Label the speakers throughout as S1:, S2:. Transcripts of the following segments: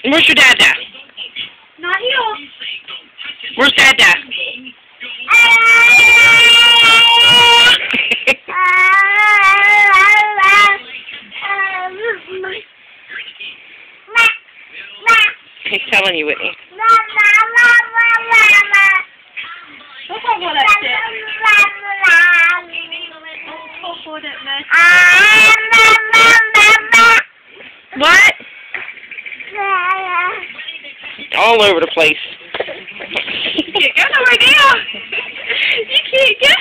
S1: Where's your dad?
S2: Not here.
S1: Where's dad? He's telling you, Whitney.
S2: Don't talk about that shit. Don't talk about that mess.
S1: What? All over the place.
S2: You can't go nowhere now. You can't go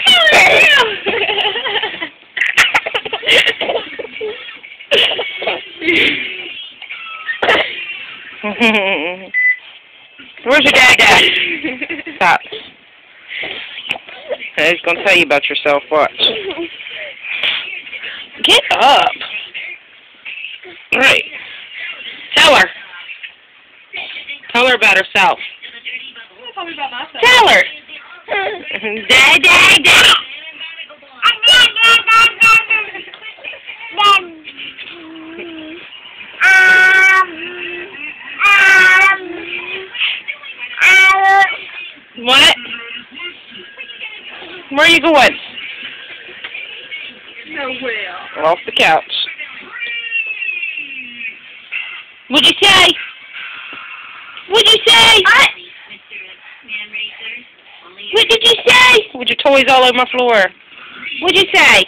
S2: nowhere now.
S1: Where's your dad? Stop. He's gonna tell you about yourself. Watch. Get up. All right. Tell her. Tell her about herself.
S2: Tell me about myself.
S1: Tell her. Dad, dad, dad. What? Where are you going?
S2: Nowhere.
S1: Off the couch. What'd you say? What'd you say? What did you say? With your toys all over my floor. What'd you say?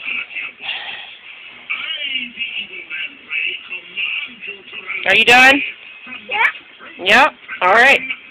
S1: Are you done?
S2: Yeah.
S1: Yep. All right.